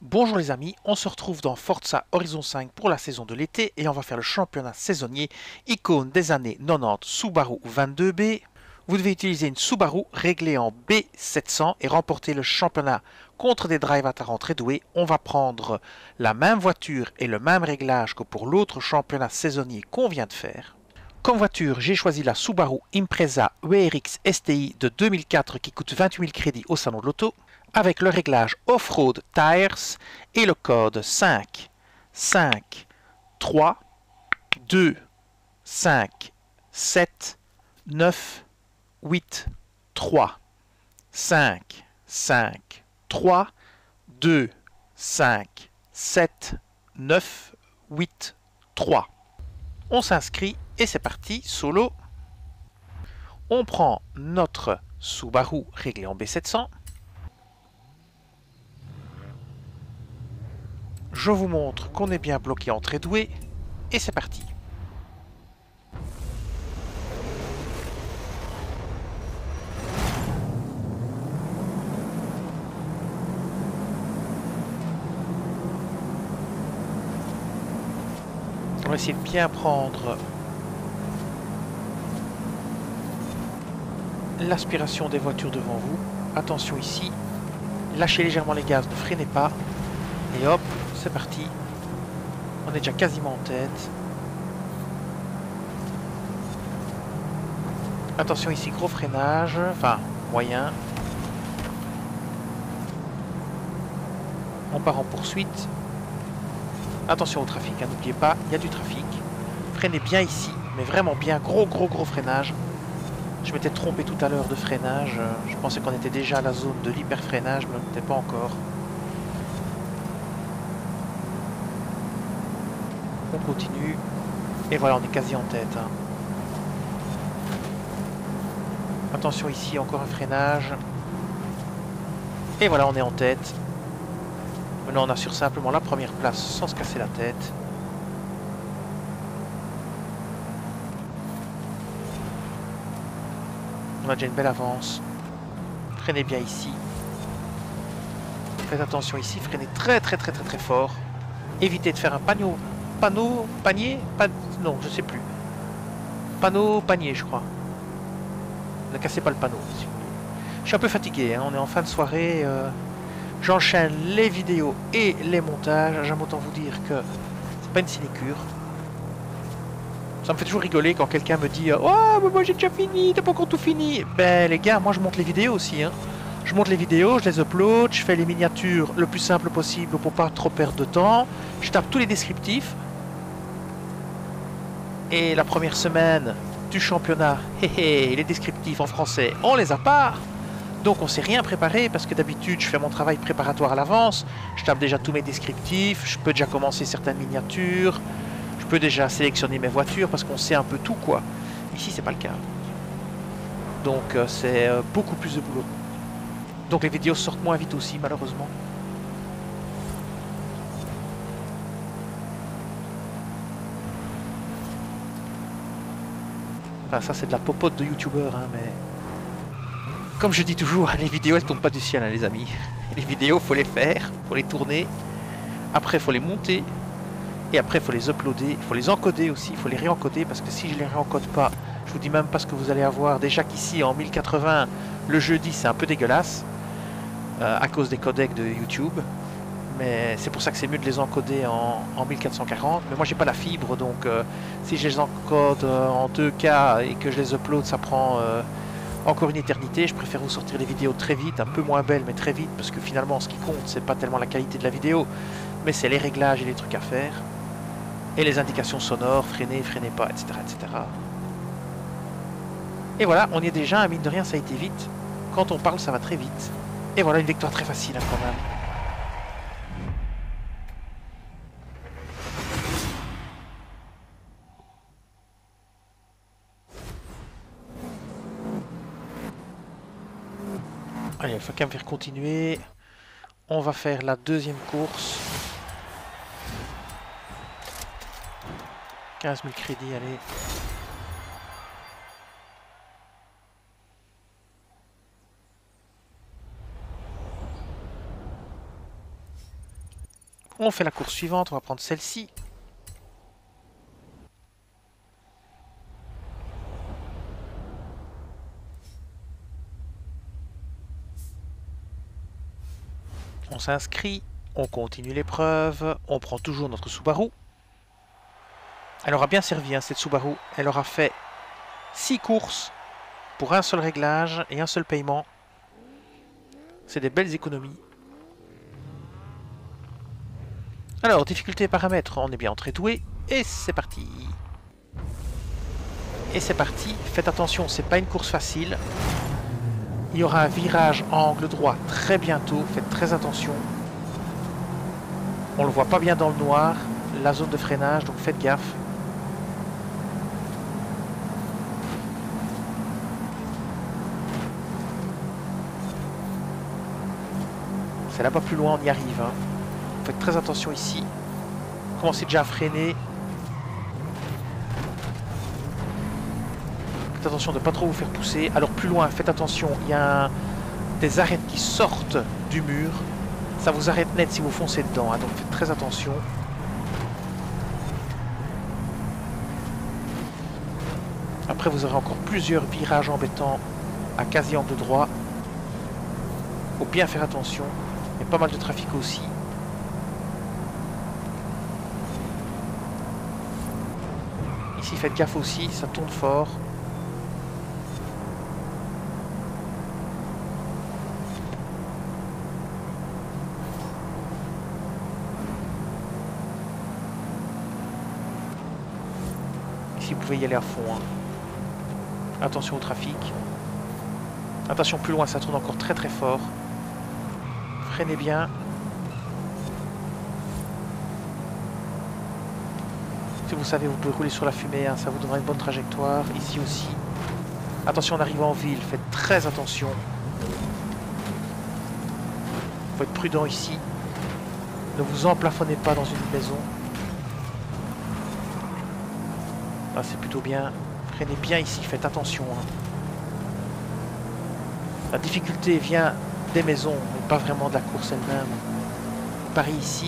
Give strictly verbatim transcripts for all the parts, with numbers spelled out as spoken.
Bonjour les amis, on se retrouve dans Forza Horizon cinq pour la saison de l'été et on va faire le championnat saisonnier icône des années quatre-vingt-dix Subaru vingt-deux B. Vous devez utiliser une Subaru réglée en B sept cents et remporter le championnat contre des drive à très doués. On va prendre la même voiture et le même réglage que pour l'autre championnat saisonnier qu'on vient de faire. Comme voiture, j'ai choisi la Subaru Impreza W R X S T I de deux mille quatre qui coûte vingt-huit mille crédits au salon de l'auto, avec le réglage Off-Road Tires et le code cinq, cinq, trois, deux, cinq, sept, neuf, huit, trois, cinq, cinq, trois, deux, cinq, sept, neuf, huit, trois. On s'inscrit et c'est parti, solo. On prend notre Subaru réglé en B sept cents. Je vous montre qu'on est bien bloqué en très doué et c'est parti. On va essayer de bien prendre l'aspiration des voitures devant vous. Attention ici, lâchez légèrement les gaz, ne freinez pas. Et hop, c'est parti. On est déjà quasiment en tête. Attention ici, gros freinage, enfin moyen. On part en poursuite. Attention au trafic, hein, n'oubliez pas, il y a du trafic. Freinez bien ici, mais vraiment bien, gros gros gros freinage. Je m'étais trompé tout à l'heure de freinage, je pensais qu'on était déjà à la zone de l'hyper-freinage, mais on n'était pas encore. On continue, et voilà, on est quasi en tête. Hein. Attention ici, encore un freinage. Et voilà, on est en tête. Maintenant, on assure simplement la première place sans se casser la tête. On a déjà une belle avance. Freinez bien ici. Faites attention ici, freinez très très très très très fort. Évitez de faire un panneau, panneau, panier, pan... non, je sais plus. Panneau, panier, je crois. Ne cassez pas le panneau, si vous voulez. Je suis un peu fatigué, hein, on est en fin de soirée. Euh... J'enchaîne les vidéos et les montages. J'aime autant vous dire que c'est pas une sinécure. Ça me fait toujours rigoler quand quelqu'un me dit « Oh, mais moi j'ai déjà fini, t'as pas encore tout fini !» Ben les gars, moi je monte les vidéos aussi. Hein. Je monte les vidéos, je les upload, je fais les miniatures le plus simple possible pour pas trop perdre de temps. Je tape tous les descriptifs. Et la première semaine du championnat, hé hé, les descriptifs en français, on les a pas. Donc on ne s'est rien préparé parce que d'habitude je fais mon travail préparatoire à l'avance, je tape déjà tous mes descriptifs, je peux déjà commencer certaines miniatures, je peux déjà sélectionner mes voitures parce qu'on sait un peu tout quoi. Ici c'est pas le cas. Donc euh, c'est euh, beaucoup plus de boulot. Donc les vidéos sortent moins vite aussi malheureusement. Enfin ça c'est de la popote de youtubeur hein, mais... Comme je dis toujours, les vidéos elles tombent pas du ciel hein, les amis. Les vidéos faut les faire, faut les tourner, après faut les monter, et après faut les uploader, il faut les encoder aussi, il faut les réencoder parce que si je les réencode pas, je vous dis même pas ce que vous allez avoir. Déjà qu'ici en mille quatre-vingts, le jeudi c'est un peu dégueulasse, euh, à cause des codecs de YouTube. Mais c'est pour ça que c'est mieux de les encoder en, en mille quatre cent quarante. Mais moi j'ai pas la fibre, donc euh, si je les encode euh, en deux K et que je les upload, ça prend... Euh, encore une éternité. Je préfère vous sortir les vidéos très vite, un peu moins belles mais très vite, parce que finalement ce qui compte c'est pas tellement la qualité de la vidéo, mais c'est les réglages et les trucs à faire, et les indications sonores, freiner, freinez pas, etc, etc. Et voilà, on y est déjà, mine de rien ça a été vite, quand on parle ça va très vite, et voilà une victoire très facile hein, quand même. Allez, il faut quand même faire continuer. On va faire la deuxième course. quinze mille crédits, allez. On fait la course suivante, on va prendre celle-ci. On s'inscrit, on continue l'épreuve, on prend toujours notre Subaru. Elle aura bien servi, hein, cette Subaru. Elle aura fait six courses pour un seul réglage et un seul paiement. C'est des belles économies. Alors, difficulté paramètres, on est bien entré doué. Et c'est parti. Et c'est parti. Faites attention, c'est pas une course facile. Il y aura un virage angle droit très bientôt. Faites très attention. On le voit pas bien dans le noir, la zone de freinage, donc faites gaffe. C'est là-bas plus loin, on y arrive. Hein. Faites très attention ici. Commencez déjà à freiner. Faites attention de ne pas trop vous faire pousser. Alors plus loin, faites attention, il y a un... des arêtes qui sortent du mur. Ça vous arrête net si vous foncez dedans, hein, donc faites très attention. Après, vous aurez encore plusieurs virages embêtants à quasi angle droit. Faut bien faire attention. Il y a pas mal de trafic aussi. Ici, faites gaffe aussi, ça tourne fort. Ici, vous pouvez y aller à fond. Hein. Attention au trafic. Attention, plus loin, ça tourne encore très très fort. Freinez bien. Si vous savez, vous pouvez rouler sur la fumée, hein, ça vous donnera une bonne trajectoire. Ici aussi. Attention en arrivant en ville, faites très attention. Il faut être prudent ici. Ne vous emplafonnez pas dans une maison. Là, c'est plutôt bien. Freinez bien ici, faites attention. Hein. La difficulté vient des maisons, mais pas vraiment de la course elle-même. Pareil ici.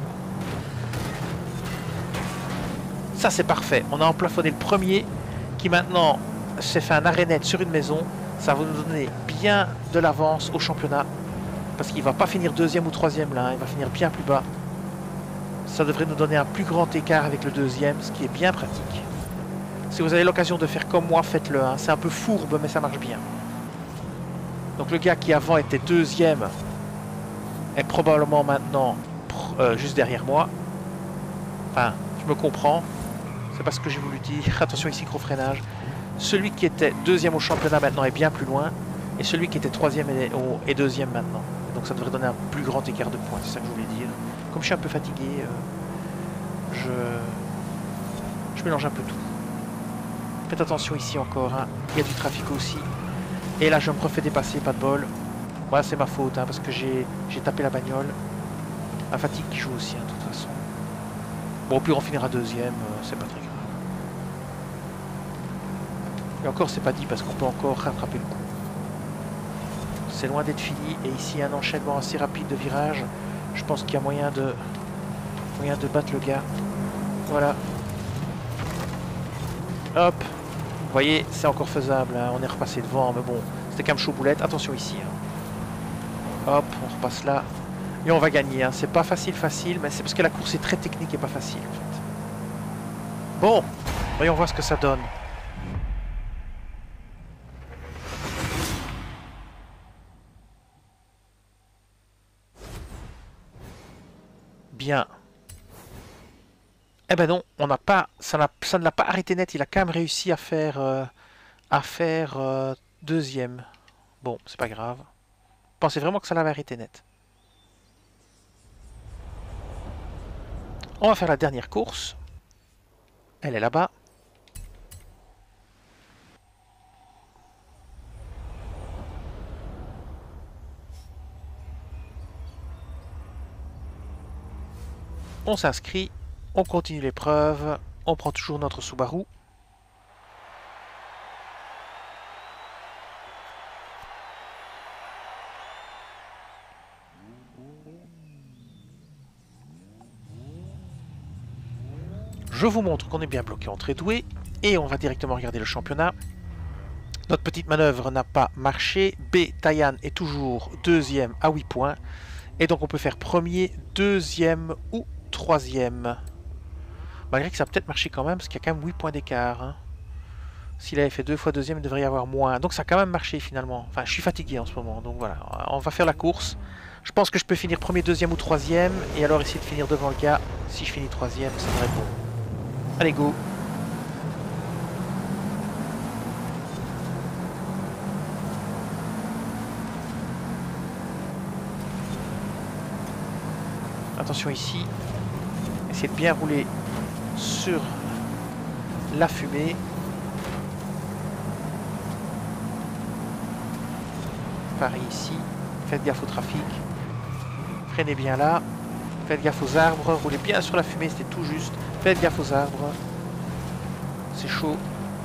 Ça, c'est parfait. On a emplafonné le premier qui maintenant s'est fait un arrêt net sur une maison. Ça va nous donner bien de l'avance au championnat. Parce qu'il ne va pas finir deuxième ou troisième là. Il va finir bien plus bas. Ça devrait nous donner un plus grand écart avec le deuxième, ce qui est bien pratique. Si vous avez l'occasion de faire comme moi, faites-le. Hein. C'est un peu fourbe, mais ça marche bien. Donc le gars qui avant était deuxième est probablement maintenant euh, juste derrière moi. Enfin, je me comprends. C'est pas ce que j'ai voulu dire. Attention ici, gros freinage. Celui qui était deuxième au championnat maintenant est bien plus loin. Et celui qui était troisième est, au, est deuxième maintenant. Donc ça devrait donner un plus grand écart de points. C'est ça que je voulais dire. Comme je suis un peu fatigué, euh, je, je mélange un peu tout. Faites attention ici encore. Hein. Il y a du trafic aussi. Et là, je me refais dépasser, pas de bol. Voilà, c'est ma faute, hein, parce que j'ai tapé la bagnole. La fatigue qui joue aussi, hein, de toute façon. Bon, au pire, on finira deuxième, euh, c'est pas très grave. Et encore, c'est pas dit, parce qu'on peut encore rattraper le coup. C'est loin d'être fini, et ici, un enchaînement assez rapide de virages. Je pense qu'il y a moyen de, moyen de battre le gars. Voilà. Hop. Vous voyez, c'est encore faisable, hein. On est repassé devant, mais bon, c'était quand même chaud boulette. Attention ici. Hein. Hop, on repasse là. Et on va gagner. Hein. C'est pas facile, facile, mais c'est parce que la course est très technique et pas facile, en fait. Bon, voyons voir ce que ça donne. Bien. Eh ben non, on n'a pas, ça, ça ne l'a pas arrêté net. Il a quand même réussi à faire, euh, à faire euh, deuxième. Bon, c'est pas grave. Je pensais vraiment que ça l'avait arrêté net. On va faire la dernière course. Elle est là-bas. On s'inscrit. On continue l'épreuve. On prend toujours notre Subaru. je vous montre qu'on est bien bloqué entre doués et on va directement regarder le championnat. Notre petite manœuvre n'a pas marché. B, Tayan est toujours deuxième à huit points. Et donc on peut faire premier, deuxième ou troisième. Malgré que ça a peut-être marché quand même, parce qu'il y a quand même huit points d'écart. Hein. S'il avait fait deux fois deuxième, il devrait y avoir moins. Donc ça a quand même marché finalement. Enfin, je suis fatigué en ce moment. Donc voilà, on va faire la course. Je pense que je peux finir premier, deuxième ou troisième. Et alors essayer de finir devant le gars. Si je finis troisième, ça devrait être bon. Allez, go! Attention ici, essayez de bien rouler sur la fumée. Pareil ici, faites gaffe au trafic. Freinez bien là, faites gaffe aux arbres, roulez bien sur la fumée, c'était tout juste. Faites gaffe aux arbres, c'est chaud.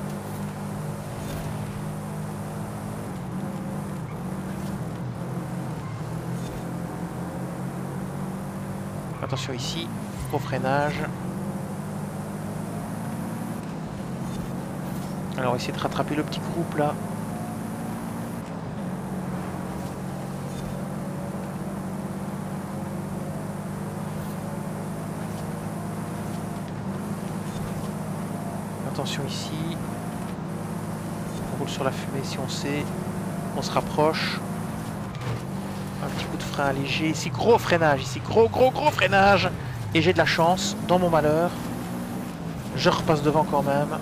Attention ici, gros freinage. Alors on va essayer de rattraper le petit groupe là. Attention ici. On roule sur la fumée si on sait. On se rapproche. Un petit coup de frein léger. Ici, gros freinage. Ici, gros, gros, gros freinage. Et j'ai de la chance, dans mon malheur. Je repasse devant quand même.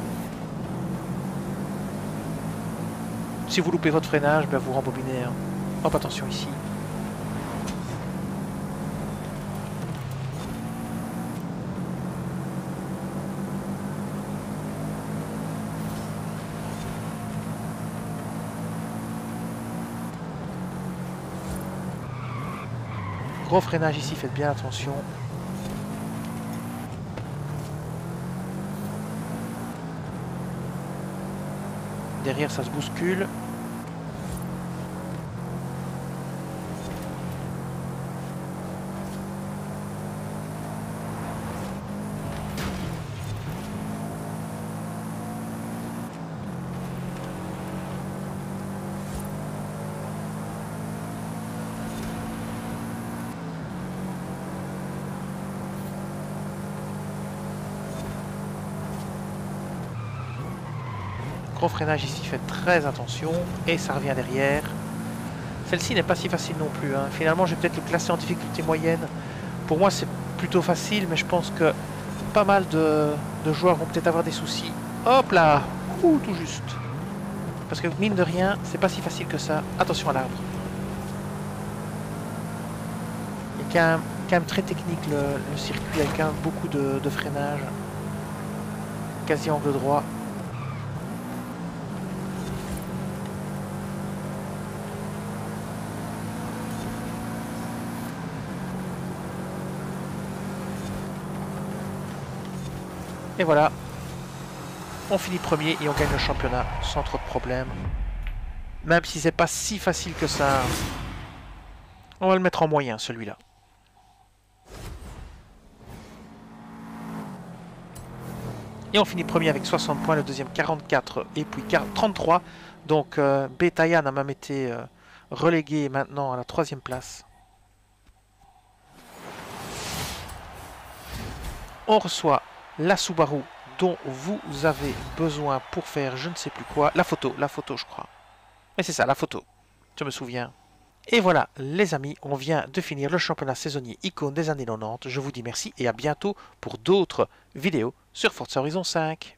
Si vous loupez votre freinage, ben vous rembobinez. Hein. Hop, attention ici. Gros freinage ici, faites bien attention. Derrière, ça se bouscule. Gros freinage ici, faites très attention. Et ça revient derrière. Celle-ci n'est pas si facile non plus. Hein. Finalement, je vais peut-être le classer en difficulté moyenne. Pour moi, c'est plutôt facile, mais je pense que pas mal de, de joueurs vont peut-être avoir des soucis. Hop là! Ouh, tout juste. Parce que mine de rien, c'est pas si facile que ça. Attention à l'arbre. Il est quand même, quand même très technique le, le circuit, avec quand même beaucoup de, de freinage. Quasi angle droit. Et voilà, on finit premier et on gagne le championnat sans trop de problèmes. Même si c'est pas si facile que ça. On va le mettre en moyen celui-là. Et on finit premier avec soixante points, le deuxième quarante-quatre et puis trente-trois. Donc euh, B, Tayan a même été euh, relégué maintenant à la troisième place. On reçoit la Subaru dont vous avez besoin pour faire je ne sais plus quoi. La photo, la photo je crois. Mais c'est ça, la photo. Je me souviens. Et voilà les amis, on vient de finir le championnat saisonnier icône des années quatre-vingt-dix. Je vous dis merci et à bientôt pour d'autres vidéos sur Forza Horizon cinq.